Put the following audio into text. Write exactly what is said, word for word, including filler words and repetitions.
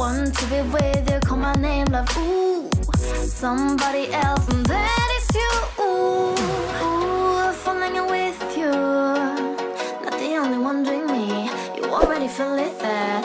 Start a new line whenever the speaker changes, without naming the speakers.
Want to be with you, call my name, love, ooh. Somebody else, and that is you, ooh. Ooh, falling with you. Not the only one doing me. You already feel it there.